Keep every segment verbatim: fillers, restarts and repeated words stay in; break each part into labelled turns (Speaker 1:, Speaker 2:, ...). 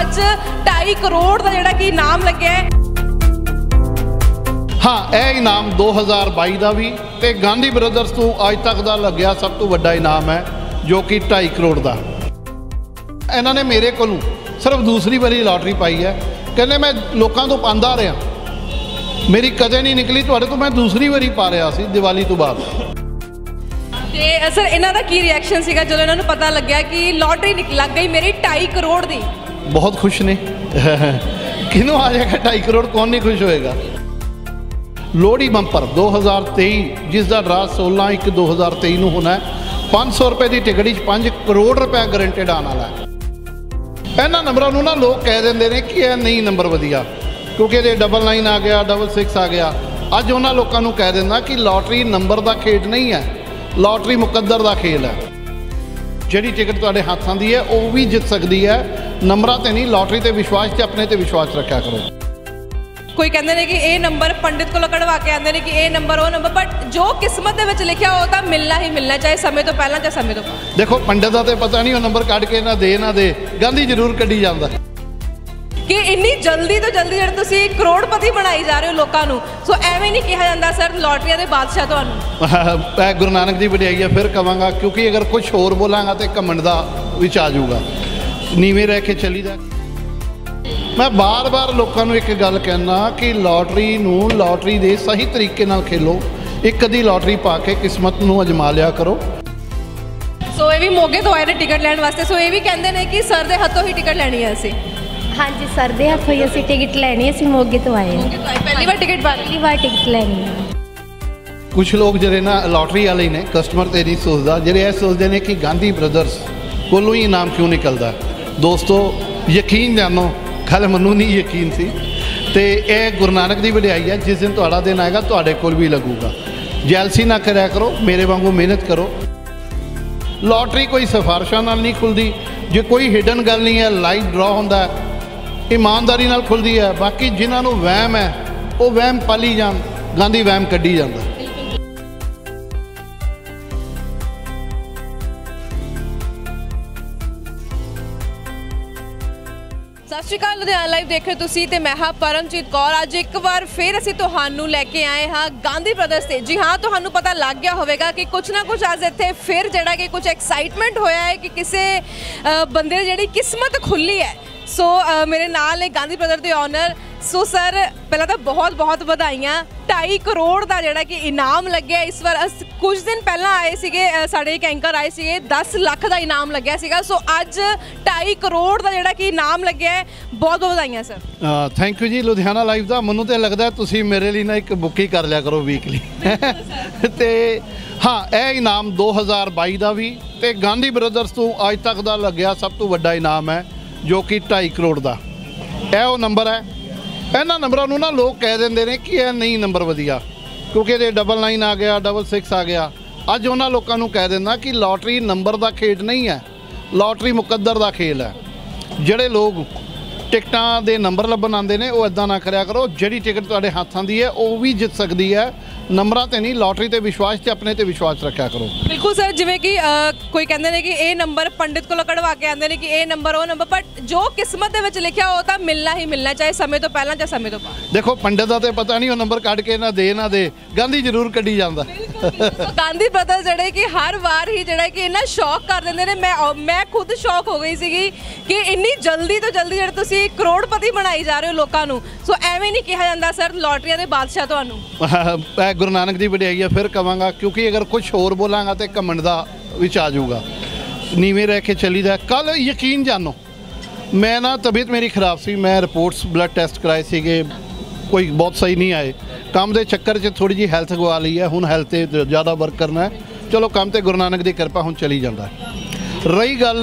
Speaker 1: अज ढाई करोड़ का जिहड़ा कि इनाम लग्या है।
Speaker 2: हाँ, यह इनाम दो हज़ार बाई का भी ते गांधी ब्रदर्स तो अज तक का लग्या सब तो वड्डा इनाम है जो कि ढाई करोड़ का। इन्होंने मेरे को सिर्फ दूसरी बारी लॉटरी पाई है। कहने मैं लोगों तो पांदा रहा, मेरी कदे नहीं निकली, तुहाडे तो मैं दूसरी बारी पा रहा सी दिवाली तो बाद।
Speaker 1: ते सर इन्हां दा की रिएक्शन सीगा जदों इन्हां नूं पता लग्या कि लॉटरी लग गई मेरी ढाई करोड़ दी?
Speaker 2: बहुत खुश ने। किनों आ जाएगा ढाई करोड़, कौन नहीं खुश होएगा। लोहड़ी बंपर दो हज़ार तेई जिसका ड्रा सोलह एक दो हज़ार तेई में होना है। पाँच सौ रुपए की टिकट पाँच करोड़ रुपया गारंटेड आने वाला है। इन्होंने नंबरों ना लोग कह देंगे ने कि यह नहीं नंबर वधिया, क्योंकि ये डबल नाइन आ गया, डबल सिक्स आ गया। अज उन्होंने लोगों को कह देना कि लॉटरी नंबर का खेड नहीं है, लॉटरी मुकद्दर का खेल है। जिहड़ी टिकट तुहाडे हत्थ आंदी है वह भी जित सकती है, नंबरां ते नहीं। लॉटरी ते विश्वास ते अपने ते विश्वास रखा करो।
Speaker 1: कोई कहते हैं कि ये नंबर पंडित को कढ़वा के आते हैं कि ये नंबर वो नंबर, बट जो किस्मत के विच लिखा हो तो मिलना ही मिलना, चाहे समय तो पहला चाहे समय तो बाद।
Speaker 2: देखो पंडित का तो पता नहीं, वो नंबर कढ़ के ना दे ना दे, गांधी जरूर कढ़ी जाता
Speaker 1: कि इन्नी जल्दी तो जल्दी जो तुसी करोड़पति बनाई जा रहे हो लोगों को, सो एवं नहीं कहा जाता सर लॉटरिया के बादशाह तुहानू।
Speaker 2: गुरु नानक की वडियाई है, फिर कहांगा, क्योंकि अगर कुछ होर बोलांगा तो घमंड दा विच आ जाऊगा, नीवें रह के चली जा। मैं बार बार लोगों को एक गल कहना कि लॉटरी नू लॉटरी दे सही तरीके नाल खेलो। एक अद्धी लॉटरी पा के किस्मत नू अजमा लिया करो।
Speaker 1: सो ये भी मोगे तो आए ने टिकट लैण वास्ते, सो ये भी कहते हैं कि सर दे हथों ही टिकट लैनी है असीं।
Speaker 3: हाँ जी, सर दे हथों ही असीं टिकट लैनी है। असीं मोगे तो आए
Speaker 1: पहली बार टिकट पा
Speaker 3: पहली बार टिकट लैनी है।
Speaker 2: कुछ लोग जिहड़े ना लॉटरी वाले ने कस्टमर ते नहीं सोचदा, जिहड़े ये सोचते हैं कि गांधी ब्रदर्स कोलों ही इनाम क्यों निकलदा। दोस्तों यकीन जानो, कल मैनू नहीं यकीन सी, तो यह गुरु नानक की वडियाई है। जिस दिन तुहाडा दिन आएगा तुहाडे कोल भी लगूगा। जैलसी ना कराया करो, मेरे वांगू मेहनत करो। लॉटरी कोई सिफारिशों नाल नहीं खुलती, जो कोई हिडन गल नहीं है। लाइव ड्रॉ होंदा है, ईमानदारी नाल खुलती है। बाकी जिन्होंने वहम है वो वहम पाली जान, गांधी वहम कढ़ी जाता।
Speaker 1: सत श्री अकाल, लुधियाना लाइव देख रहे हो तुसीं ते मैं हाँ परमजीत कौर। अज एक बार फिर असीं तुहानूं लैके आए हाँ गांधी ब्रदर्स से। जी हाँ, तुहानूं पता लग गया होगा कि कुछ ना कुछ अज इत्थे फिर जिहड़ा कि कुछ एक्साइटमेंट होया है कि किसी बंदे दी जिहड़ी किस्मत खुली है। सो so, मेरे नाल ने गांधी ब्रदर के ऑनर। सो सर पहला तो बहुत बहुत बधाइयां, ढाई करोड़ का जिहड़ा कि इनाम लग्या इस बार। कुछ दिन पहला आए सीगे साडे एक एंकर आए सीगे, दस लाख का इनाम लग्या सीगा। सो अज ढाई करोड़ का जिहड़ा कि इनाम लग्या है, बहुत बहुत बधाइयां sir.
Speaker 2: Thank you ji Ludhiana live का। मैनूं तो लगता है तुसीं मेरे लिए ना एक बुक ही कर लिया करो वीकली। तो हाँ, यह इनाम दो हज़ार बाई का भी ते गांधी ब्रदर्स तो अज तक का लग्या सब तो वड्डा इनाम है जो कि ढाई करोड़ का। यह वो नंबर है। इन्होंने नंबरों ना लोग कह देंगे ने कि यह नहीं नंबर वधिया, क्योंकि ये डबल नाइन आ गया, डबल सिक्स आ गया। अज उन्होंने लोगों को कह देना कि लॉटरी नंबर का खेड नहीं है, लॉटरी मुकद्दर का खेल है। जिहड़े लोग टिकटां दे नंबर लभन आते हैं वो इदां ना करिया करो। जिहड़ी टिकट तुहाडे हत्थ आंदी है वो भी जित सकती है, नंबरां ते नहीं। लॉटरी ते विश्वास ते अपने ते विश्वास रखा करो।
Speaker 1: बिल्कुल सर, जिवें कि कोई कहते हैं कि ये नंबर पंडित को कढ़वा के आते हैं कि ये नंबर वो नंबर, बट जो किस्मत के विच लिखा हो तो मिलना ही मिलना, चाहे समय तो पहला चाहे समय तो बाद।
Speaker 2: देखो पंडित का तो पता नहीं, वो नंबर कढ़ के ना दे ना दे, गांधी जरूर कढ़ी जाता।
Speaker 1: तो गांधी ब्रदर्स जिहड़े कि हर बार ही जिहड़ा कि इन्ना शौक कर देंगे ने। मैं मैं खुद शौक हो गई सी कि इन्नी जल्दी तो जल्दी जिहड़े तुसीं करोड़पति बनाई जा रहे हो लोगों को। सो एवं नहीं कहा जाता सर लॉटरिया के बादशाह तुहानू।
Speaker 2: गुरु नानक की वडियाई है, फिर कहांगा, क्योंकि अगर कुछ होर बोलांगा तो घमंड दा विच आ जाऊगा, नीवें रह के चली जा। कल यकीन जानो, मैं ना तबीयत मेरी खराब सी, मैं रिपोर्ट्स ब्लड टेस्ट कराए सीगे, कोई बहुत सही नहीं आए। काम के चक्कर च थोड़ी जी हैल्थ गवा ली है, हुण हैल्थ ते ज़्यादा वर्क करना है। चलो काम तो गुरु नानक की कृपा हुण चली जाता है। रही गल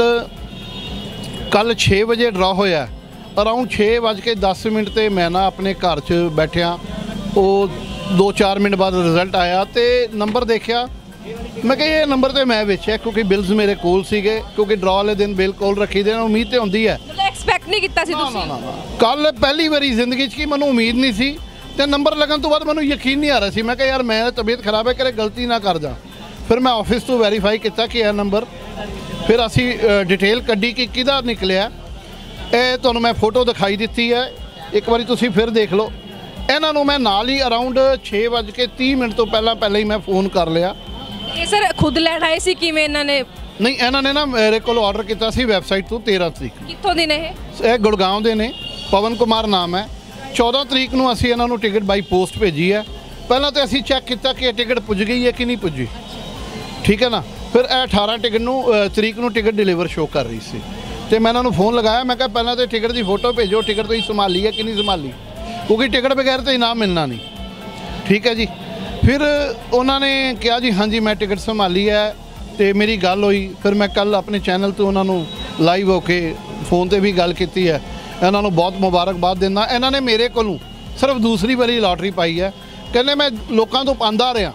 Speaker 2: कल छे बजे ड्रॉ होया, अराउंड छे बज के दस मिनट ते मैं ना अपने घर च बैठिया, वो दो चार मिनट बाद रिजल्ट आया तो नंबर देखा। मैं कहा ये नंबर तो मैं वेचिया, क्योंकि बिल्स मेरे कोल सीगे, क्योंकि ड्रॉ वाले दिन बिल कोल रखी दे, उम्मीद तो होंदी है।
Speaker 1: एक्सपैक्ट नहीं किया
Speaker 2: कल पहली बारी जिंदगी की मैनू उम्मीद नहीं सी, तो नंबर लगन तो बाद मैनू यकीन नहीं आ रहा सी। मैं कहा यार मैं तबीयत खराब है, करे गलती ना कर जा। फिर मैं ऑफिस तो वैरीफाई किया कि यह नंबर, फिर असी डिटेल कड्डी कि किहदा निकलिया, ਇਹ ਤੁਹਾਨੂੰ ਮੈਂ ਫੋਟੋ ਦਿਖਾਈ ਦਿੱਤੀ ਹੈ, ਇੱਕ ਵਾਰੀ ਤੁਸੀਂ ਫਿਰ ਦੇਖ ਲਓ। ਇਹਨਾਂ ਨੂੰ ਮੈਂ ਨਾਲ ਹੀ ਅਰਾਊਂਡ ਛੇ ਵੱਜ ਕੇ ਤੀਹ ਮਿੰਟ ਤੋਂ ਪਹਿਲਾਂ ਪਹਿਲਾਂ ਹੀ ਮੈਂ ਫੋਨ ਕਰ ਲਿਆ।
Speaker 1: ਇਹ ਸਰ ਖੁਦ ਲੈਣ ਆਏ ਸੀ ਕਿਵੇਂ ਇਹਨਾਂ ਨੇ?
Speaker 2: ਨਹੀਂ, ਇਹਨਾਂ ਨੇ ਨਾ ਮੇਰੇ ਕੋਲ ਆਰਡਰ ਕੀਤਾ ਸੀ ਵੈਬਸਾਈਟ ਤੋਂ ਤੇਰ੍ਹਾਂ ਤਰੀਕ।
Speaker 1: ਕਿੱਥੋਂ ਦੇ ਨੇ ਇਹ?
Speaker 2: ਇਹ ਗੁੜਗਾਉਂ ਦੇ ਨੇ, ਪਵਨ ਕੁਮਾਰ ਨਾਮ ਹੈ। ਚੌਦ੍ਹਾਂ ਤਰੀਕ ਨੂੰ ਅਸੀਂ ਇਹਨਾਂ ਨੂੰ ਟਿਕਟ ਬਾਈ ਪੋਸਟ ਭੇਜੀ ਹੈ। ਪਹਿਲਾਂ ਤਾਂ ਅਸੀਂ ਚੈੱਕ ਕੀਤਾ ਕਿ ਇਹ ਟਿਕਟ ਪੁੱਜ ਗਈ ਹੈ ਕਿ ਨਹੀਂ ਪੁੱਜੀ, ਠੀਕ ਹੈ ਨਾ। ਫਿਰ ਇਹ ਅਠਾਰਾਂ ਟਿਕਟ ਨੂੰ ਤਰੀਕ ਨੂੰ ਟਿਕਟ ਡਿਲੀਵਰ ਸ਼ੋ ਕਰ ਰਹੀ ਸੀ ਤੇ ਮੈਂ ਇਹਨਾਂ ਨੂੰ ਫੋਨ ਲਗਾਇਆ। ਮੈਂ ਕਿਹਾ ਪਹਿਲਾਂ ਤਾਂ ਟਿਕਟ ਦੀ ਫੋਟੋ ਭੇਜੋ, ਟਿਕਟ ਤੁਸੀਂ ਸੰਭਾਲੀ ਹੈ ਕਿ ਨਹੀਂ ਸੰਭਾਲੀ, ਕਿਉਂਕਿ ਟਿਕਟ ਬਗੈਰ ਤਾਂ ਇਨਾਮ ਮਿਲਣਾ ਨਹੀਂ, ਠੀਕ ਹੈ ਜੀ। ਫਿਰ ਉਹਨਾਂ ਨੇ ਕਿਹਾ ਜੀ ਹਾਂਜੀ ਮੈਂ ਟਿਕਟ ਸੰਭਾਲੀ ਹੈ ਤੇ ਮੇਰੀ ਗੱਲ ਹੋਈ। ਫਿਰ ਮੈਂ ਕੱਲ ਆਪਣੇ ਚੈਨਲ ਤੋਂ ਉਹਨਾਂ ਨੂੰ ਲਾਈਵ ਹੋ ਕੇ ਫੋਨ ਤੇ ਵੀ ਗੱਲ ਕੀਤੀ ਹੈ। ਇਹਨਾਂ ਨੂੰ ਬਹੁਤ ਮੁਬਾਰਕਬਾਦ ਦਿੰਦਾ। ਇਹਨਾਂ ਨੇ ਮੇਰੇ ਕੋਲੋਂ ਸਿਰਫ ਦੂਸਰੀ ਵਾਰੀ ਲਾਟਰੀ ਪਾਈ ਹੈ। ਕਹਿੰਦੇ ਮੈਂ ਲੋਕਾਂ ਤੋਂ ਪਾਉਂਦਾ ਰਿਹਾ,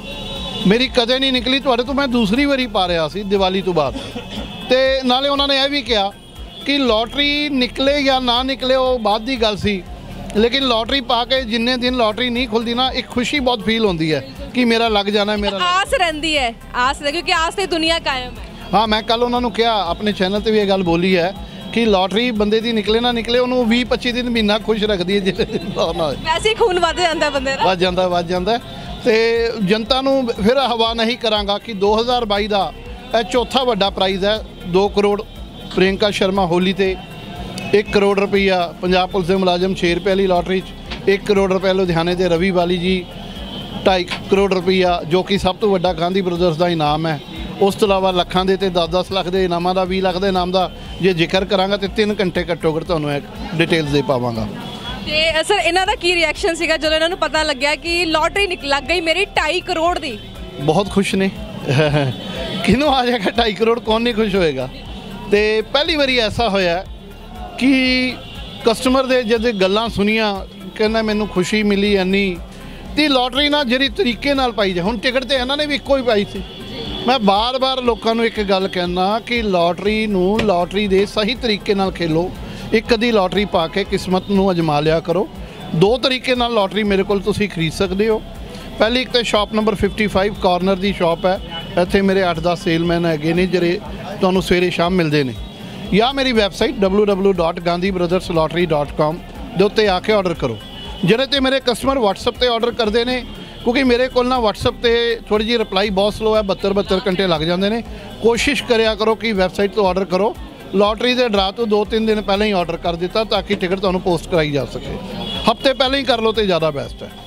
Speaker 2: ਮੇਰੀ ਕਦੇ ਨਹੀਂ ਨਿਕਲੀ, ਤੁਹਾਡੇ ਤੋਂ ਮੈਂ ਦੂਸਰੀ ਵਾਰੀ ਪਾ ਰਿਹਾ ਸੀ ਦੀਵਾਲੀ ਤੋਂ ਬਾਅਦ। ਤੇ ਨਾਲੇ ਉਹਨਾਂ ਨੇ ਇਹ ਵੀ ਕਿਹਾ ਕਿ ਲਾਟਰੀ ਨਿਕਲੇ ਜਾਂ ਨਾ ਨਿਕਲੇ ਉਹ ਬਾਅਦ ਦੀ ਗੱਲ ਸੀ, ਲੇਕਿਨ ਲਾਟਰੀ ਪਾ ਕੇ ਜਿੰਨੇ ਦਿਨ ਲਾਟਰੀ ਨਹੀਂ ਖੁੱਲਦੀ ਨਾ, ਇੱਕ ਖੁਸ਼ੀ ਬਹੁਤ ਫੀਲ ਹੁੰਦੀ ਹੈ ਕਿ ਮੇਰਾ ਲੱਗ ਜਾਣਾ, ਮੇਰਾ
Speaker 1: ਆਸ ਰਹਿੰਦੀ ਹੈ। ਆਸ ਕਿਉਂਕਿ ਆਸ ਤੇ ਦੁਨੀਆ ਕਾਇਮ ਹੈ।
Speaker 2: ਹਾਂ, ਮੈਂ ਕੱਲ ਉਹਨਾਂ ਨੂੰ ਕਿਹਾ, ਆਪਣੇ ਚੈਨਲ ਤੇ ਵੀ ਇਹ ਗੱਲ ਬੋਲੀ ਹੈ ਕਿ ਲਾਟਰੀ ਬੰਦੇ ਦੀ ਨਿਕਲੇ ਨਾ ਨਿਕਲੇ, ਉਹਨੂੰ ਵੀਹ ਪੱਚੀ ਦਿਨ ਮਹੀਨਾ ਖੁਸ਼ ਰੱਖਦੀ ਹੈ। ਜਿਹੜੇ
Speaker 1: ਵੈਸੇ ਹੀ ਖੂਨ ਵੱਧ ਜਾਂਦਾ ਬੰਦੇ ਦਾ,
Speaker 2: ਵੱਧ ਜਾਂਦਾ ਵੱਧ ਜਾਂਦਾ ਤੇ ਜਨਤਾ ਨੂੰ ਫਿਰ ਹਵਾ ਨਹੀਂ ਕਰਾਂਗਾ ਕਿ ਦੋ ਹਜ਼ਾਰ ਬਾਈ ਦਾ ਇਹ ਚੌਥਾ ਵੱਡਾ ਪ੍ਰਾਈਜ਼ ਹੈ। ਦੋ ਕਰੋੜ ਪ੍ਰਿਯੰਕਾ ਸ਼ਰਮਾ ਹੋਲੀ ਤੇ, ਇੱਕ ਕਰੋੜ ਰੁਪਈਆ ਪੰਜਾਬ ਪੁਲਿਸ ਦੇ ਮੁਲਾਜ਼ਮ ਛੇ ਰੁਪਏ ਵਾਲੀ ਲਾਟਰੀ 'ਚ, ਇੱਕ ਕਰੋੜ ਰੁਪਏ ਲੁਧਿਆਣੇ ਦੇ ਰਵੀ ਵਾਲੀ ਜੀ, ਢਾਈ ਕਰੋੜ ਰੁਪਈਆ ਜੋ ਕਿ ਸਭ ਤੋਂ ਵੱਡਾ ਗਾਂਧੀ ਬ੍ਰਦਰਸ ਦਾ ਇਨਾਮ ਹੈ। ਉਸ ਤੋਂ ਇਲਾਵਾ ਲੱਖਾਂ ਦੇ ਤੇ ਦਸ ਦਸ ਲੱਖ ਦੇ ਇਨਾਮਾਂ ਦਾ, ਵੀਹ ਲੱਖ ਦੇ ਇਨਾਮ ਦਾ ਜੇ ਜ਼ਿਕਰ ਕਰਾਂਗਾ ਤੇ ਤਿੰਨ ਘੰਟੇ ਘੱਟੋ ਘੱਟ ਤੁਹਾਨੂੰ ਇੱਕ ਡਿਟੇਲਸ ਦੇ ਪਾਵਾਂਗਾ।
Speaker 1: ਤੇ ਸਰ ਇਹਨਾਂ ਦਾ ਕੀ ਰਿਐਕਸ਼ਨ ਸੀਗਾ ਜਦੋਂ ਇਹਨਾਂ ਨੂੰ ਪਤਾ ਲੱਗਿਆ ਕਿ ਲਾਟਰੀ ਨਿਕਲ ਲੱਗ ਗਈ ਮੇਰੀ ਢਾਈ ਕਰੋੜ ਦੀ? ਬਹੁਤ
Speaker 2: ਖੁਸ਼ ਨੇ। ਕਿਹਨੂੰ ਆ ਜਾਏਗਾ ਢਾਈ ਕਰੋੜ, ਕੌਣ ਨਹੀਂ ਖੁਸ਼ ਹੋਏਗਾ। ਤੇ ਪਹਿਲੀ ਵਾਰੀ ਐਸਾ ਹੋਇਆ ਕਿ ਕਸਟਮਰ ਦੇ ਜਦ ਗੱਲਾਂ ਸੁਣੀਆਂ, ਕਹਿੰਦਾ ਮੈਨੂੰ ਖੁਸ਼ੀ ਮਿਲੀ ਇੰਨੀ। ਤੇ ਲਾਟਰੀ ਨਾਲ ਜਿਹੜੀ ਤਰੀਕੇ ਨਾਲ ਪਾਈ ਜਾਏ, ਹੁਣ ਟਿਕਟ ਤੇ ਇਹਨਾਂ ਨੇ ਵੀ ਇੱਕੋ ਹੀ ਪਾਈ ਸੀ। ਮੈਂ ਬਾਰ-ਬਾਰ ਲੋਕਾਂ ਨੂੰ ਇੱਕ ਗੱਲ ਕਹਿਣਾ ਕਿ ਲਾਟਰੀ ਨੂੰ ਲਾਟਰੀ ਦੇ ਸਹੀ ਤਰੀਕੇ ਨਾਲ ਖੇਲੋ। ਇੱਕ ਅੱਧੀ ਲਾਟਰੀ ਪਾ ਕੇ ਕਿਸਮਤ ਨੂੰ ਅਜਮਾ ਲਿਆ ਕਰੋ। ਦੋ ਤਰੀਕੇ ਨਾਲ ਲਾਟਰੀ ਮੇਰੇ ਕੋਲ ਤੁਸੀਂ ਖਰੀਦ ਸਕਦੇ ਹੋ। ਪਹਿਲੀ ਇੱਕ ਤਾਂ ਸ਼ਾਪ ਨੰਬਰ ਪਚਪਨ ਕਾਰਨਰ ਦੀ ਸ਼ਾਪ ਹੈ। ਇੱਥੇ ਮੇਰੇ ਅੱਠ ਦਸ ਸੇਲਮੈਨ ਹੈਗੇ ਨੇ ਜਿਹੜੇ ਤੁਹਾਨੂੰ ਸਵੇਰੇ ਸ਼ਾਮ ਮਿਲਦੇ ਨੇ, ਜਾਂ ਮੇਰੀ website W W W dot Gandhi brothers lottery dot com ਦੇ ਉੱਤੇ ਆ ਕੇ ਆਰਡਰ ਕਰੋ। ਜਿਹੜੇ ਤੇ ਮੇਰੇ ਕਸਟਮਰ WhatsApp ਤੇ ਆਰਡਰ ਕਰਦੇ ਨੇ, ਕਿਉਂਕਿ ਮੇਰੇ ਕੋਲ ਨਾ WhatsApp ਤੇ ਥੋੜੀ ਜਿਹੀ ਰਿਪਲਾਈ ਬਹੁਤ ਸਲੋ ਹੈ, ਬਹੱਤਰ ਬਹੱਤਰ ਘੰਟੇ ਲੱਗ ਜਾਂਦੇ ਨੇ। ਕੋਸ਼ਿਸ਼ ਕਰਿਆ ਕਰੋ ਕਿ ਵੈਬਸਾਈਟ ਤੋਂ ਆਰਡਰ ਕਰੋ। ਲਾਟਰੀ ਦੇ ਡਰਾ ਤੋਂ ਦੋ ਤਿੰਨ ਦਿਨ ਪਹਿਲਾਂ ਹੀ ਆਰਡਰ ਕਰ ਦਿੱਤਾ ਤਾਂ ਕਿ ਟਿਕਟ ਤੁਹਾਨੂੰ ਪੋਸਟ ਕਰਾਈ ਜਾ ਸਕੇ। ਹਫ਼ਤੇ ਪਹਿਲਾਂ ਹੀ ਕਰ ਲਓ ਤੇ ਜ਼ਿਆਦਾ ਬੈਸਟ ਹੈ।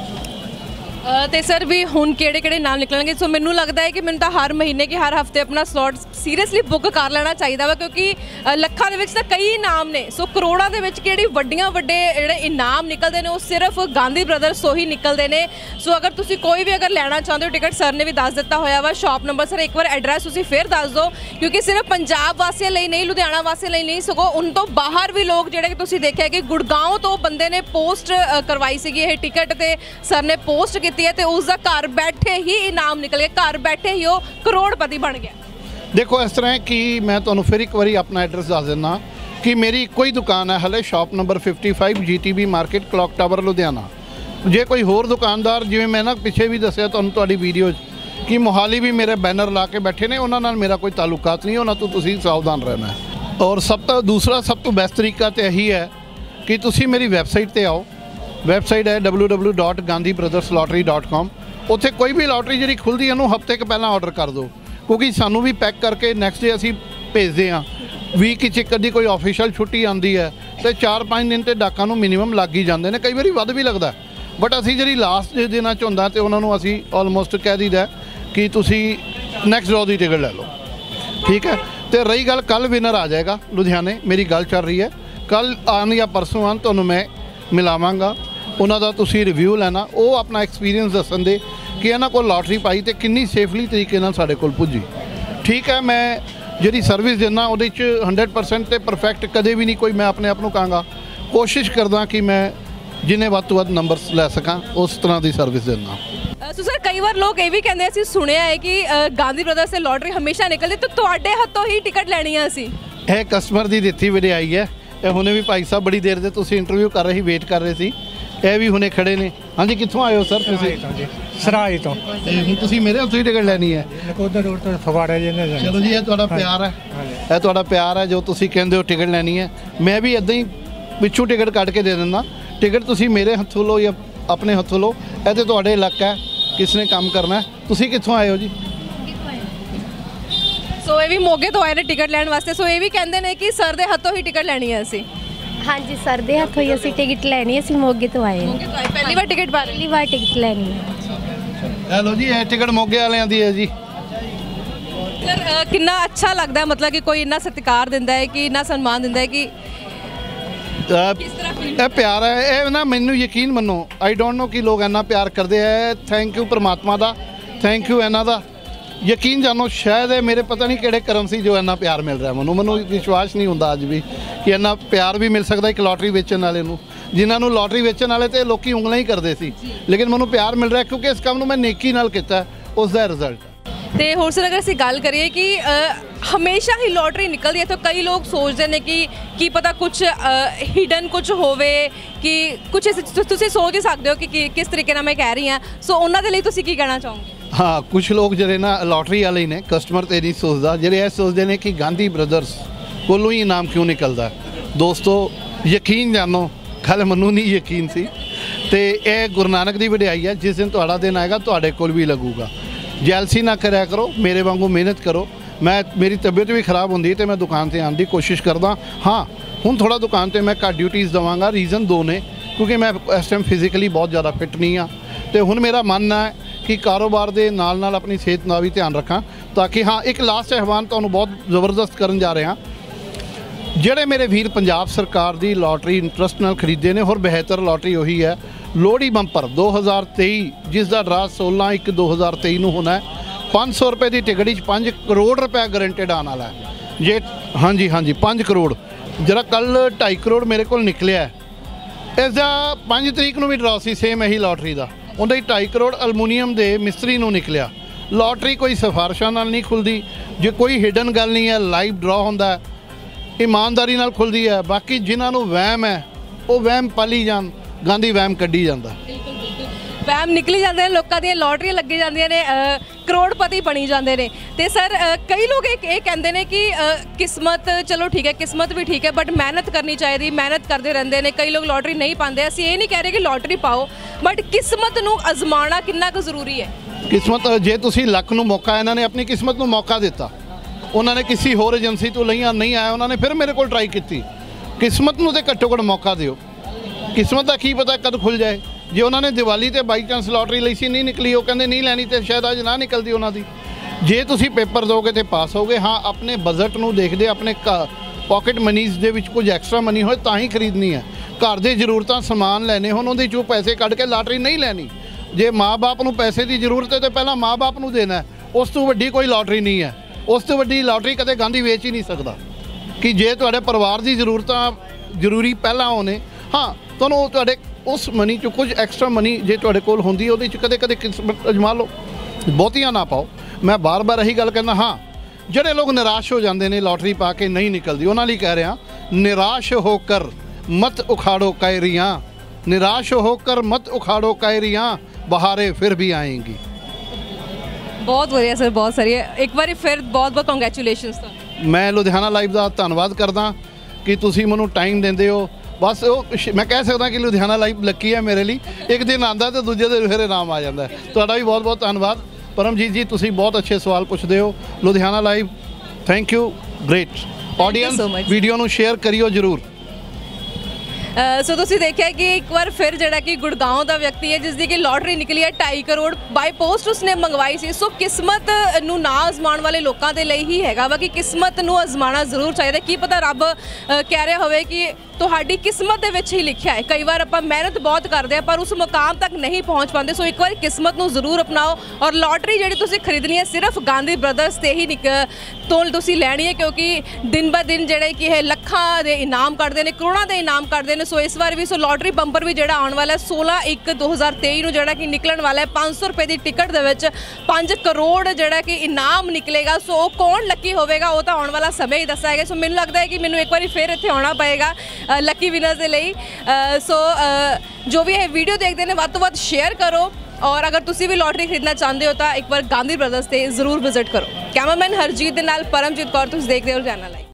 Speaker 1: ਤੇ ਸਰ ਵੀ ਹੁਣ ਕਿਹੜੇ ਕਿਹੜੇ ਨਾਮ ਨਿਕਲਣਗੇ? ਸੋ ਮੈਨੂੰ ਲੱਗਦਾ ਹੈ ਕਿ ਮੈਨੂੰ ਤਾਂ ਹਰ ਮਹੀਨੇ ਕਿ ਹਰ ਹਫਤੇ ਆਪਣਾ ਸਲੋਟ ਸੀਰੀਅਸਲੀ ਬੁੱਕ ਕਰ ਲੈਣਾ ਚਾਹੀਦਾ ਵਾ, ਕਿਉਂਕਿ ਲੱਖਾਂ ਦੇ ਵਿੱਚ ਤਾਂ ਕਈ ਇਨਾਮ ਨੇ। ਸੋ ਕਰੋੜਾਂ ਦੇ ਵਿੱਚ ਕਿਹੜੀ ਵੱਡੀਆਂ ਵੱਡੇ ਜਿਹੜੇ ਇਨਾਮ ਨਿਕਲਦੇ ਨੇ ਉਹ ਸਿਰਫ ਗਾਂਧੀ ਬ੍ਰਦਰਸ ਤੋਂ ਹੀ ਨਿਕਲਦੇ ਨੇ। ਸੋ ਅਗਰ ਤੁਸੀਂ ਕੋਈ ਵੀ ਅਗਰ ਲੈਣਾ ਚਾਹੁੰਦੇ ਹੋ ਟਿਕਟ, ਸਰ ਨੇ ਵੀ ਦੱਸ ਦਿੱਤਾ ਹੋਇਆ ਵਾ ਸ਼ਾਪ ਨੰਬਰ। ਸਰ ਇੱਕ ਵਾਰ ਐਡਰੈਸ ਤੁਸੀਂ ਫਿਰ ਦੱਸ ਦਿਓ, ਕਿਉਂਕਿ ਸਿਰਫ ਪੰਜਾਬ ਵਾਸੀਆਂ ਲਈ ਨਹੀਂ, ਲੁਧਿਆਣਾ ਵਾਸੀਆਂ ਲਈ ਨਹੀਂ, ਸਗੋਂ ਉਨ ਤੋਂ ਬਾਹਰ ਵੀ ਲੋਕ ਜਿਹੜੇ ਕਿ ਤੁਸੀਂ ਦੇਖਿਆ ਕਿ ਗੁੜਗਾਉਂ ਤੋਂ ਬੰਦੇ ਨੇ ਪੋਸਟ ਕਰਵਾਈ ਸੀਗੀ ਇਹ ਟਿਕਟ ਤੇ ਸਰ ਨੇ ਪੋਸਟ ਕੀਤੀ ਹੈ ਤੇ ਉਸ ਦਾ ਘਰ ਬੈਠੇ ਹੀ ਇਨਾਮ ਨਿਕਲ ਗਿਆ, ਘਰ ਬੈਠੇ ਹੀ ਉਹ ਕਰੋੜਪਤੀ ਬਣ ਗਿਆ। ਦੇਖੋ ਇਸ ਤਰ੍ਹਾਂ ਕਿ ਮੈਂ ਤੁਹਾਨੂੰ ਫਿਰ ਇੱਕ ਵਾਰੀ ਆਪਣਾ ਐਡਰੈਸ ਦੱਸ ਦਿੰਦਾ ਕਿ ਮੇਰੀ ਇੱਕੋ ਹੀ ਦੁਕਾਨ ਹੈ ਹਲੇ, ਸ਼ਾਪ ਨੰਬਰ ਪਚਪਨ G T B market clock tower Ludhiana. ਜੇ ਕੋਈ ਹੋਰ ਦੁਕਾਨਦਾਰ, ਜਿਵੇਂ ਮੈਂ ਨਾ ਪਿੱਛੇ ਵੀ ਦੱਸਿਆ ਤੁਹਾਨੂੰ ਤੁਹਾਡੀ ਵੀਡੀਓ 'ਚ ਕਿ ਮੋਹਾਲੀ ਵੀ ਮੇਰੇ ਬੈਨਰ ਲਾ ਕੇ ਬੈਠੇ ਨੇ, ਉਹਨਾਂ ਨਾਲ ਮੇਰਾ ਕੋਈ ਤਾਲੁਕਾਤ ਨਹੀਂ, ਉਹਨਾਂ ਤੋਂ ਤੁਸੀਂ ਸਾਵਧਾਨ ਰਹਿਣਾ। ਔਰ ਸਭ ਤੋਂ ਦੂਸਰਾ ਸਭ ਤੋਂ ਬੈਸਟ ਤਰੀਕਾ ਤਾਂ ਇਹੀ ਹੈ ਕਿ ਤੁਸੀਂ ਮੇਰੀ ਵੈਬਸਾਈਟ 'ਤੇ ਆਓ। ਵੈਬਸਾਈਟ ਹੈ W W W dot Gandhi brothers lottery dot com. ਉੱਥੇ ਕੋਈ ਵੀ ਲਾਟਰੀ ਜਿਹੜੀ ਖੁੱਲ੍ਹਦੀ ਹੈ ਉਹਨੂੰ ਹਫ਼ਤੇ ਕੁ ਪਹਿਲਾਂ ਆਰਡਰ ਕਰ ਦਿਓ, ਕਿਉਂਕਿ ਸਾਨੂੰ ਵੀ ਪੈਕ ਕਰਕੇ ਨੈਕਸਟ ਡੇ ਅਸੀਂ ਭੇਜਦੇ ਹਾਂ। ਵੀਕ 'ਚ ਇੱਕ ਅੱਧੀ ਕੋਈ ਆਫੀਸ਼ੀਅਲ ਛੁੱਟੀ ਆਉਂਦੀ ਹੈ ਤੇ ਚਾਰ ਪੰਜ ਦਿਨ ਤੇ ਡਾਕਾਂ ਨੂੰ ਮਿਨੀਮਮ ਲੱਗ ਹੀ ਜਾਂਦੇ ਨੇ, ਕਈ ਵਾਰੀ ਵੱਧ ਵੀ ਲੱਗਦਾ। ਬਟ ਅਸੀਂ ਜਿਹੜੀ ਲਾਸਟ ਦਿਨਾਂ 'ਚ ਹੁੰਦਾ ਤੇ ਉਹਨਾਂ ਨੂੰ ਅਸੀਂ ਆਲਮੋਸਟ ਕਹਿ ਦਈਦਾ ਕਿ ਤੁਸੀਂ ਨੈਕਸਟ ਡਰਾਅ ਦੀ ਟਿਕਟ ਲੈ ਲਓ, ਠੀਕ ਹੈ। ਤੇ ਰਹੀ ਗੱਲ ਕੱਲ੍ਹ ਵਿਨਰ ਆ ਜਾਏਗਾ ਲੁਧਿਆਣੇ, ਮੇਰੀ ਗੱਲ ਚੱਲ ਰਹੀ ਹੈ, ਕੱਲ੍ਹ ਆਉਣ ਜਾਂ ਪਰਸੋਂ ਆਉਣ ਤੁਹਾਨੂੰ ਮੈਂ ਮਿਲਾਵਾਂਗਾ। ਉਹਨਾਂ ਦਾ ਤੁਸੀਂ ਰਿਵਿਊ ਲੈਣਾ, ਉਹ ਆਪਣਾ ਐਕਸਪੀਰੀਅੰਸ ਦੱਸਣ ਦੇ ਕਿ ਇਹਨਾਂ ਕੋਲ ਲਾਟਰੀ ਪਾਈ ਤੇ ਕਿੰਨੀ ਸੇਫਲੀ ਤਰੀਕੇ ਨਾਲ ਸਾਡੇ ਕੋਲ ਪੁੱਜੀ, ਠੀਕ ਹੈ। ਮੈਂ ਜਿਹੜੀ ਸਰਵਿਸ ਦਿੰਦਾ ਉਹਦੇ 'ਚ ਹੰਡਰਡ ਪਰਸੈਂਟ ਤੇ ਪਰਫੈਕਟ ਕਦੇ ਵੀ ਨਹੀਂ ਕੋਈ ਮੈਂ ਆਪਣੇ ਆਪ ਨੂੰ ਕਹਾਂਗਾ। ਕੋਸ਼ਿਸ਼ ਕਰਦਾ ਕਿ ਮੈਂ ਜਿੰਨੇ ਵੱਧ ਤੋਂ ਵੱਧ ਨੰਬਰਸ ਲੈ ਸਕਾਂ ਉਸ ਤਰ੍ਹਾਂ ਦੀ ਸਰਵਿਸ ਦਿੰਦਾ। ਸੋ ਸਰ ਕਈ ਵਾਰ ਲੋਕ ਇਹ ਵੀ ਕਹਿੰਦੇ ਅਸੀਂ ਸੁਣਿਆ ਹੈ ਕਿ ਗਾਂਧੀ ਬ੍ਰਦਰਸ ਤੇ ਲਾਟਰੀ ਹਮੇਸ਼ਾ ਨਿਕਲਦੀ, ਤਾਂ ਤੁਹਾਡੇ ਹੱਥੋਂ ਹੀ ਟਿਕਟ ਲੈਣੀ ਆ ਅਸੀਂ? ਇਹ ਕਸਟਮਰ ਦੀ ਦਿੱਤੀ ਵਡਿਆਈ ਹੈ। ਇਹ ਹੁਣੇ ਵੀ ਭਾਈ ਸਾਹਿਬ ਬੜੀ ਦੇਰ ਦੇ ਤੁਸੀਂ ਇੰਟਰਵਿਊ ਕਰ ਰਹੇ ਸੀ, ਵੇਟ ਕਰ ਰਹੇ ਸੀ, ਇਹ ਵੀ ਹੁਣੇ ਖੜੇ ਨੇ। ਹਾਂਜੀ, ਕਿੱਥੋਂ ਆਏ ਹੋ ਸਰ ਤੁਸੀਂ?
Speaker 4: ਸਰਾਏ ਤੋਂ
Speaker 2: ਤੇ ਹੁਣ ਤੁਸੀਂ ਮੇਰੇ ਹੱਥੋਂ ਹੀ ਟਿਕਟ ਲੈਣੀ ਹੈ?
Speaker 4: ਨਕੋਦਰ ਰੋਡ ਤੋਂ ਫਗਵਾੜਾ ਜੀ ਨੇ ਜਾਣਾ।
Speaker 2: ਚਲੋ ਜੀ, ਇਹ ਤੁਹਾਡਾ ਪਿਆਰ ਹੈ, ਇਹ ਤੁਹਾਡਾ ਪਿਆਰ ਹੈ ਜੋ ਤੁਸੀਂ ਕਹਿੰਦੇ ਹੋ ਟਿਕਟ ਲੈਣੀ ਹੈ। ਮੈਂ ਵੀ ਇਦਾਂ ਹੀ ਪਿੱਛੋਂ ਟਿਕਟ ਕੱਢ ਕੇ ਦੇ ਦਿੰਦਾ। ਟਿਕਟ ਤੁਸੀਂ ਮੇਰੇ ਹੱਥੋਂ ਲਓ ਜਾਂ ਆਪਣੇ ਹੱਥੋਂ ਲਓ, ਇਹ ਤੇ ਤੁਹਾਡੇ ਇਲਾਕਾ ਹੈ, ਕਿਸ ਨੇ ਕੰਮ ਕਰਨਾ। ਤੁਸੀਂ ਕਿੱਥੋਂ ਆਏ ਹੋ ਜੀ?
Speaker 1: ਸੋ ਇਹ ਵੀ ਮੋਗੇ ਤੋਂ ਆਏ ਨੇ ਟਿਕਟ ਲੈਣ ਵਾਸਤੇ। ਸੋ ਇਹ ਵੀ ਕਹਿੰਦੇ ਨੇ ਕਿ ਸਰ ਦੇ ਹੱਥੋਂ ਹੀ ਟਿਕਟ ਲੈਣੀ ਹੈ ਅਸੀਂ।
Speaker 3: ਹਾਂਜੀ ਸਰ ਦੇ ਹੱਥੋਂ ਹੀ ਅਸੀਂ ਟਿਕਟ ਲੈਣੀ ਹੈ। ਅਸੀਂ ਮੋਗੇ ਤੋਂ ਆਏ ਹਾਂ।
Speaker 1: ਮੋਗੇ ਤੋਂ ਆਏ, ਪਹਿਲੀ ਵਾਰ ਟਿਕਟ ਪਾ ਰਹੇ?
Speaker 3: ਪਹਿਲੀ ਵਾਰ ਟਿਕਟ ਲੈਣੀ ਹੈ।
Speaker 2: ਇਹ ਲਓ ਜੀ, ਇਹ ਟਿਕਟ ਮੋਗੇ ਵਾਲਿਆਂ ਦੀ ਹੈ ਜੀ।
Speaker 1: ਸਰ ਅ, ਕਿੰਨਾ ਅੱਛਾ ਲੱਗਦਾ ਹੈ, ਮਤਲਬ ਕਿ ਕੋਈ ਇੰਨਾ ਸਤਿਕਾਰ ਦਿੰਦਾ ਹੈ, ਕਿ ਇੰਨਾ ਸਨਮਾਨ ਦਿੰਦਾ ਹੈ, ਕਿ
Speaker 2: ਅਹ
Speaker 1: ਕਿਸ ਤਰ੍ਹਾਂ feel
Speaker 2: ਇਹ ਪਿਆਰ ਹੈ। ਇਹ ਨਾ ਮੈਨੂੰ ਯਕੀਨ ਮੰਨੋ, ਆਈ ਡੋਂਟ ਨੋ ਕਿ ਲੋਕ ਇੰਨਾ ਪਿਆਰ ਕਰਦੇ ਆ। ਥੈਂਕ ਯੂ ਪਰਮਾਤਮਾ ਦਾ, ਥੈਂਕ ਯੂ ਇਹਨਾਂ ਦਾ। ਯਕੀਨ ਜਾਨੋ, ਸ਼ਾਇਦ ਇਹ ਮੇਰੇ ਪਤਾ ਨਹੀਂ ਕਿਹੜੇ ਕਰਮ ਸੀ ਜੋ ਇੰਨਾ ਪਿਆਰ ਮਿਲ ਰਿਹਾ ਮੈਨੂੰ। ਮੈਨੂੰ ਵਿਸ਼ਵਾਸ ਨਹੀਂ ਹੁੰਦਾ ਅੱਜ ਵੀ ਕਿ ਇੰਨਾ ਪਿਆਰ ਵੀ ਮਿਲ ਸਕਦਾ ਇੱਕ ਲੋਟਰੀ ਵੇਚਣ ਵਾਲੇ ਨੂੰ। ਜਿਨ੍ਹਾਂ ਨੂੰ ਲੋਟਰੀ ਵੇਚਣ ਵਾਲੇ ਤੇ ਲੋਕੀ ਉਂਗਲਾਂ ਹੀ ਕਰਦੇ ਸੀ, ਲੇਕਿਨ ਮੈਨੂੰ ਪਿਆਰ ਮਿਲ ਰਿਹਾ ਕਿਉਂਕਿ ਇਸ ਕੰਮ ਨੂੰ ਮੈਂ ਨੇਕੀ ਨਾਲ ਕੀਤਾ, ਉਸ ਦਾ ਰਿਜ਼ਲਟ।
Speaker 1: ਤੇ ਹੋਰ ਸਰ ਅਗਰ ਅਸੀਂ ਗੱਲ ਕਰੀਏ ਕਿ ਅ, ਹਮੇਸ਼ਾ ਹੀ ਲੋਟਰੀ ਨਿਕਲਦੀ ਹੈ, ਤਾਂ ਕਈ ਲੋਕ ਸੋਚਦੇ ਨੇ ਕਿ ਕੀ ਪਤਾ ਕੁਝ ਹਿਡਨ ਕੁਝ ਹੋਵੇ, ਕਿ ਕੁਝ ਤੁਸੀਂ ਸੋਚ ਹੀ ਸਕਦੇ ਹੋ ਕਿ ਕਿ- ਕਿਸ ਤਰੀਕੇ ਨਾਲ ਮੈਂ ਕਹਿ ਰਹੀ ਹਾਂ। ਸੋ ਉਹਨਾਂ ਦੇ ਲਈ ਤੁਸੀਂ ਕੀ ਕਹਿਣਾ ਚਾਹੋਗੇ?
Speaker 2: ਹਾਂ, ਕੁਝ ਲੋਕ ਜਿਹੜੇ ਨਾ ਲੋਟਰੀ ਵਾਲੇ ਹੀ ਨੇ, ਕਸਟਮਰ ਤੇ ਨਹੀਂ ਸੋਚਦਾ, ਜਿਹੜੇ ਇਹ ਸੋਚਦੇ ਨੇ ਕਿ ਗਾਂਧੀ ਬ੍ਰਦਰਸ ਕੋਲੋਂ ਹੀ ਇਨਾਮ ਕਿਉਂ ਨਿਕਲਦਾ। ਦੋਸਤੋ ਯਕੀਨ ਜਾਨੋ, ਕੱਲ੍ਹ ਮੈਨੂੰ ਨਹੀਂ ਯਕੀਨ ਸੀ, ਤੇ ਇਹ ਗੁਰੂ ਨਾਨਕ ਦੀ ਵਡਿਆਈ ਹੈ। ਜਿਸ ਦਿਨ ਤੁਹਾਡਾ ਦਿਨ ਆਏਗਾ ਤੁਹਾਡੇ ਕੋਲ ਵੀ ਲੱਗੂਗਾ। ਜੈਲਸੀ ਨਾ ਕਰਿਆ ਕਰੋ, ਮੇਰੇ ਵਾਂਗੂ ਮਿਹਨਤ ਕਰੋ। ਮੈਂ ਮੇਰੀ ਤਬੀਅਤ ਵੀ ਖਰਾਬ ਹੁੰਦੀ ਹੈ ਤੇ ਮੈਂ ਦੁਕਾਨ ਤੇ ਆਉਣ ਦੀ ਕੋਸ਼ਿਸ਼ ਕਰਦਾ। ਹਾਂ, ਹੁਣ ਥੋੜ੍ਹਾ ਦੁਕਾਨ ਤੇ ਮੈਂ ਘੱਟ ਡਿਊਟੀਜ਼ ਦੇਵਾਂਗਾ। ਰੀਜ਼ਨ ਦੋ ਨੇ, ਕਿਉਂਕਿ ਮੈਂ ਇਸ ਟਾਈਮ ਫਿਜ਼ੀਕਲੀ ਬਹੁਤ ਜ਼ਿਆਦਾ ਫਿੱਟ ਨਹੀਂ ਹਾਂ, ਤੇ ਹੁਣ ਮੇਰਾ ਮਨ ਹੈ ਕਿ ਕਾਰੋਬਾਰ ਦੇ ਨਾਲ ਨਾਲ ਆਪਣੀ ਸਿਹਤ ਦਾ ਵੀ ਧਿਆਨ ਰੱਖਾਂ, ਤਾਂ ਕਿ ਹਾਂ ਇੱਕ ਲਾਸਟ ਆਹਵਾਨ ਤੁਹਾਨੂੰ ਬਹੁਤ ਜ਼ਬਰਦਸਤ ਕਰਨ ਜਾ ਰਿਹਾ। ਜਿਹੜੇ ਮੇਰੇ ਵੀਰ ਪੰਜਾਬ ਸਰਕਾਰ ਦੀ ਲੋਟਰੀ ਇੰਟਰਸਟ ਨਾਲ ਖਰੀਦੇ ਨੇ, ਹੋਰ ਬਿਹਤਰ ਲੋਟਰੀ ਉਹੀ ਹੈ ਲੋਹੜੀ ਬੰਪਰ ਦੋ ਹਜ਼ਾਰ ਤੇਈ, ਜਿਸ ਦਾ ਡਰਾ ਸੋਲਾਂ ਇੱਕ ਦੋ ਹਜ਼ਾਰ ਤੇਈ ਨੂੰ ਹੋਣਾ ਹੈ। ਪੰਜ ਸੌ ਰੁਪਏ ਦੀ ਟਿਕਟ 'ਚ ਪੰਜ ਕਰੋੜ ਰੁਪਏ ਗਰੰਟਡ ਆਉਣ ਵਾਲਾ ਹੈ ਜੇ। ਹਾਂਜੀ ਹਾਂਜੀ ਪੰਜ ਕਰੋੜ। ਜਿਹੜਾ ਕੱਲ੍ਹ ਢਾਈ ਕਰੋੜ ਮੇਰੇ ਕੋਲ ਨਿਕਲਿਆ, ਇਸ ਦਾ ਪੰਜ ਤਰੀਕ ਨੂੰ ਵੀ ਡਰਾ ਸੀ ਸੇਮ ਇਹੀ ਲੋਟਰੀ ਦਾ। ਉਹਦਾ ਹੀ ਢਾਈ ਕਰੋੜ ਅਲਮੂਨੀਅਮ ਦੇ ਮਿਸਤਰੀ ਨੂੰ ਨਿਕਲਿਆ। ਲੋਟਰੀ ਕੋਈ ਸਿਫਾਰਿਸ਼ਾਂ ਨਾਲ ਨਹੀਂ ਖੁੱਲਦੀ, ਜੇ ਕੋਈ ਹਿਡਨ ਗੱਲ ਨਹੀਂ ਹੈ, ਲਾਈਵ ਡਰਾ ਹੁੰਦਾ, ਇਮਾਨਦਾਰੀ ਨਾਲ ਖੁੱਲਦੀ ਹੈ। ਬਾਕੀ ਜਿਨ੍ਹਾਂ ਨੂੰ ਵਹਿਮ ਹੈ ਉਹ ਵਹਿਮ ਪਾਲੀ ਜਾਣ, ਗਾਂਧੀ ਵਹਿਮ ਕੱਢੀ ਜਾਂਦਾ।
Speaker 1: ਵਹਿਮ ਨਿਕਲੀ ਜਾਂਦੇ ਨੇ, ਲੋਕਾਂ ਦੀਆਂ ਲੋਟਰੀਆਂ ਲੱਗੀ ਜਾਂਦੀਆਂ ਨੇ, ਅ, ਕਰੋੜਪਤੀ ਬਣੀ ਜਾਂਦੇ ਨੇ। ਤੇ ਸਰ ਅ, ਕਈ ਲੋਕ ਇਹ ਇਹ ਕਹਿੰਦੇ ਨੇ ਕਿ ਅ, ਕਿਸਮਤ, ਚਲੋ ਠੀਕ ਹੈ ਕਿਸਮਤ ਵੀ ਠੀਕ ਹੈ, ਬਟ ਮਿਹਨਤ ਕਰਨੀ ਚਾਹੀਦੀ, ਮਿਹਨਤ ਕਰਦੇ ਰਹਿੰਦੇ ਨੇ। ਕਈ ਲੋਕ ਲੋਟਰੀ ਨਹੀਂ ਪਾਉਂਦੇ। ਅਸੀਂ ਇਹ ਨਹੀਂ ਕਹਿ ਰਹੇ ਕਿ ਲੋਟਰੀ ਪਾਓ, ਬਟ ਕਿਸਮਤ ਨੂੰ ਅਜ਼ਮਾਉਣਾ ਕਿੰਨਾ ਕੁ ਜ਼ਰੂਰੀ ਹੈ?
Speaker 2: ਕਿਸਮਤ, ਜੇ ਤੁਸੀਂ ਲੱਕ ਨੂੰ ਮੌਕਾ, ਇਹਨਾਂ ਨੇ ਆਪਣੀ ਕਿਸਮਤ ਨੂੰ ਮੌਕਾ ਦਿੱਤਾ। ਉਹਨਾਂ ਨੇ ਕਿਸੇ ਹੋਰ ਏਜੰਸੀ ਤੋਂ ਲਈਆਂ, ਨਹੀਂ ਆਇਆ, ਉਹਨਾਂ ਨੇ ਫਿਰ ਮੇਰੇ ਕੋਲ ਟਰਾਈ ਕੀਤੀ। ਕਿਸਮਤ ਨੂੰ ਤੇ ਘੱਟੋ ਘੱਟ ਮੌਕਾ ਦਿਓ। ਕਿਸਮਤ ਦਾ ਕੀ ਪਤਾ ਕਦ ਖੁੱਲ ਜਾਏ। ਜੇ ਉਹਨਾਂ ਨੇ ਦੀਵਾਲੀ ਤੇ ਬਾਈ ਚਾਂਸ ਲੋਟਰੀ ਲਈ ਸੀ, ਨਹੀਂ ਨਿਕਲੀ, ਉਹ ਕਹਿੰਦੇ ਨਹੀਂ ਲੈਣੀ, ਤੇ ਸ਼ਾਇਦ ਅੱਜ ਨਾ ਨਿਕਲਦੀ ਉਹਨਾਂ ਦੀ। ਜੇ ਤੁਸੀਂ ਪੇਪਰ ਦੋਗੇ ਤੇ ਪਾਸ ਹੋਗੇ। ਹਾਂ, ਆਪਣੇ ਬਜਟ ਨੂੰ ਦੇਖਦੇ, ਆਪਣੇ ਪਾਕਟ ਮਨੀਜ਼ ਦੇ ਵਿੱਚ ਕੁਝ ਐਕਸਟਰਾ ਮਨੀ ਹੋਏ ਤਾਂ ਹੀ ਖਰੀਦਣੀ ਹੈ। ਘਰ ਦੇ ਜ਼ਰੂਰਤਾਂ ਸਮਾਨ ਲੈਣੇ ਹੋਣ, ਉਹਦੇ 'ਚੋਂ ਪੈਸੇ ਕੱਢ ਕੇ ਲਾਟਰੀ ਨਹੀਂ ਲੈਣੀ। ਜੇ ਮਾਂ-ਬਾਪ ਨੂੰ ਪੈਸੇ ਦੀ ਜ਼ਰੂਰਤ ਹੈ ਤਾਂ ਪਹਿਲਾਂ ਮਾਂ-ਬਾਪ ਨੂੰ ਦੇਣਾ, ਉਸ ਤੋਂ ਵੱਡੀ ਕੋਈ ਲੋਟਰੀ ਨਹੀਂ ਹੈ। ਉਸ ਤੋਂ ਵੱਡੀ ਲੋਟਰੀ ਕਦੇ ਗਾਂਧੀ ਵੇਚ ਹੀ ਨਹੀਂ ਸਕਦਾ। ਕਿ ਜੇ ਤੁਹਾਡੇ ਪਰਿਵਾਰ ਦੀ ਜ਼ਰੂਰਤਾਂ ਜ਼ਰੂਰੀ ਪਹਿਲਾਂ ਹੋਣੇ, ਹਾਂ ਤੁਹਾਨੂੰ ਤੁਹਾਡੇ ਉਸ ਮਨੀ 'ਚੋਂ ਕੁਝ ਐਕਸਟਰਾ ਮਨੀ ਜੇ ਤੁਹਾਡੇ ਕੋਲ ਹੁੰਦੀ, ਉਹਦੇ 'ਚ ਕਦੇ ਕਦੇ ਕਿਸਮਤ ਅਜਮਾ ਲਓ, ਬਹੁਤੀਆਂ ਨਾ ਪਾਓ। ਮੈਂ ਬਾਰ-ਬਾਰ ਇਹੀ ਗੱਲ ਕਹਿੰਦਾ। ਹਾਂ, ਜਿਹੜੇ ਲੋਕ ਨਿਰਾਸ਼ ਹੋ ਜਾਂਦੇ ਨੇ ਲੋਟਰੀ ਪਾ ਕੇ ਨਹੀਂ ਨਿਕਲਦੀ, ਉਹਨਾਂ ਲਈ ਕਹਿ ਰਿਹਾ, ਨਿਰਾਸ਼ ਹੋ ਕਰ ਮਤ ਉਖਾੜੋ ਕਾਇਰੀਆਂ, ਨਿਰਾਸ਼ ਹੋ ਕਰ ਮਤ ਉਖਾੜੋ ਕਾਇਰੀਆਂ, ਬਹਾਰੇ ਫਿਰ ਵੀ ਆਏਂਗੀ। ਬਹੁਤ
Speaker 1: ਵਧੀਆ ਸਰ, ਬਹੁਤ ਸਾਰੀ। ਇੱਕ ਵਾਰੀ ਫਿਰ ਬਹੁਤ ਬਹੁਤ ਕੰਗ੍ਰੈਚੁਲੇਸ਼ਨਸ ਤੁਹਾਨੂੰ।
Speaker 2: ਮੈਂ ਲੁਧਿਆਣਾ ਲਾਈਵ ਦਾ ਧੰਨਵਾਦ ਕਰਦਾ ਕਿ ਤੁਸੀਂ ਮੈਨੂੰ ਟਾਈਮ ਦਿੰਦੇ ਹੋ। ਬਸ ਉਹ ਮੈਂ ਕਹਿ ਸਕਦਾ ਕਿ ਲੁਧਿਆਣਾ ਲਾਈਵ ਲੱਕੀ ਹੈ ਮੇਰੇ ਲਈ। ਇੱਕ ਦਿਨ ਆਉਂਦਾ ਤੇ ਦੂਜੇ ਦਿਨ ਫਿਰ ਇਨਾਮ ਆ ਜਾਂਦਾ। ਤੁਹਾਡਾ ਵੀ ਬਹੁਤ ਬਹੁਤ ਧੰਨਵਾਦ ਪਰਮਜੀਤ ਜੀ, ਤੁਸੀਂ ਬਹੁਤ ਅੱਛੇ ਸਵਾਲ ਪੁੱਛਦੇ ਹੋ। Ludhiana live, thank you, great. Audience video ਨੂੰ ਸ਼ੇਅਰ ਕਰਿਓ ਜ਼ਰੂਰ।
Speaker 1: ਸੋ ਤੁਸੀਂ ਦੇਖਿਆ ਕਿ ਇੱਕ ਵਾਰ ਫਿਰ ਜਿਹੜਾ ਕਿ ਗੁੜਗਾਉਂ ਦਾ ਵਿਅਕਤੀ ਹੈ, ਜਿਸ ਦੀ ਕਿ ਲੋਟਰੀ ਨਿਕਲੀ ਹੈ ਢਾਈ ਕਰੋੜ, ਬਾਈ ਪੋਸਟ ਉਸਨੇ ਮੰਗਵਾਈ ਸੀ। ਸੋ ਕਿਸਮਤ ਨੂੰ ਨਾ ਅਜ਼ਮਾਉਣ ਵਾਲੇ ਲੋਕਾਂ ਦੇ ਲਈ ਹੀ ਹੈਗਾ ਵਾ ਕਿ ਕਿਸਮਤ ਨੂੰ ਅਜ਼ਮਾਉਣਾ ਜ਼ਰੂਰ ਚਾਹੀਦਾ। ਕੀ ਪਤਾ ਰੱਬ ਕਹਿ ਰਿਹਾ ਹੋਵੇ ਕਿ ਤੁਹਾਡੀ ਕਿਸਮਤ ਦੇ ਵਿੱਚ ਹੀ ਲਿਖਿਆ ਹੈ। ਕਈ ਵਾਰ ਆਪਾਂ ਮਿਹਨਤ ਬਹੁਤ ਕਰਦੇ ਆ ਪਰ ਉਸ ਮੁਕਾਮ ਤੱਕ ਨਹੀਂ ਪਹੁੰਚ ਪਾਉਂਦੇ। ਸੋ ਇੱਕ ਵਾਰ ਕਿਸਮਤ ਨੂੰ ਜ਼ਰੂਰ ਅਪਣਾਓ, ਔਰ ਲੋਟਰੀ ਜਿਹੜੀ ਤੁਸੀਂ ਖਰੀਦਣੀ ਹੈ ਸਿਰਫ ਗਾਂਧੀ ਬ੍ਰਦਰਸ ਤੇ ਹੀ ਤੋਂ ਤੁਸੀਂ ਲੈਣੀ ਹੈ, ਕਿਉਂਕਿ ਦਿਨ ਬ ਦਿਨ ਜਿਹੜੇ ਕਿ ਇਹ ਲੱਖਾਂ ਦੇ ਇਨਾਮ ਕੱਢਦੇ ਨੇ, ਕਰੋੜਾਂ ਦੇ ਇਨਾਮ ਕੱਢਦੇ ਨੇ। ਸੋ ਇਸ ਵਾਰ ਵੀ ਸੋ ਲੋਟਰੀ ਬੰਪਰ ਵੀ ਜਿਹੜਾ ਆਉਣ ਵਾਲਾ ਸੋਲਾਂ ਇੱਕ ਦੋ ਹਜ਼ਾਰ ਤੇਈ ਨੂੰ ਜਿਹੜਾ ਕਿ ਨਿਕਲਣ ਵਾਲਾ ਹੈ। ਪੰਜ ਸੌ ਰੁਪਏ ਦੀ ਟਿਕਟ ਦੇ ਵਿੱਚ ਪੰਜ ਕਰੋੜ ਜਿਹੜਾ ਕਿ ਇਨਾਮ ਨਿਕਲੇਗਾ। ਸੋ ਉਹ ਕੌਣ ਲੱਕੀ ਹੋਵੇਗਾ ਉਹ ਤਾਂ ਆਉਣ ਵਾਲਾ ਸਮੇਂ ਹੀ ਦੱਸੇਗਾ। ਸੋ ਮੈਨੂੰ ਲੱਗਦਾ ਹੈ ਕਿ ਮੈਨੂੰ ਇੱਕ ਵਾਰੀ ਫਿਰ ਇੱਥੇ ਆਉਣਾ ਪਏਗਾ ਲੱਕੀ ਵਿਨਰਸ ਦੇ ਲਈ। ਸੋ ਜੋ ਵੀ ਇਹ ਵੀਡੀਓ ਦੇਖਦੇ ਨੇ ਵੱਧ ਤੋਂ ਵੱਧ ਸ਼ੇਅਰ ਕਰੋ, ਔਰ ਅਗਰ ਤੁਸੀਂ ਵੀ ਲੋਟਰੀ ਖਰੀਦਣਾ ਚਾਹੁੰਦੇ ਹੋ ਤਾਂ ਇੱਕ ਵਾਰ ਗਾਂਧੀ ਬ੍ਰਦਰਸ ਤੇ ਜ਼ਰੂਰ ਵਿਜ਼ਿਟ ਕਰੋ। ਕੈਮਰਾਮੈਨ ਹਰਜੀਤ ਦੇ ਨਾਲ ਪਰਮਜੀਤ ਕੌਰ, ਤੁਸੀਂ ਦੇਖ ਰਹੇ ਹੋ ਲੁਧਿਆਣਾ ਲਾਈਵ।